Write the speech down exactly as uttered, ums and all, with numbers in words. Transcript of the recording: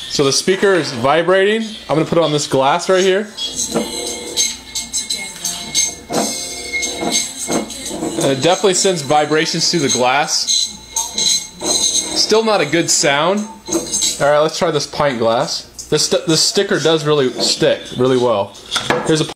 So the speaker is vibrating. I'm going to put it on this glass right here. And it definitely sends vibrations through the glass. Still not a good sound. Alright, let's try this pint glass. This, st this sticker does really stick really well. Here's a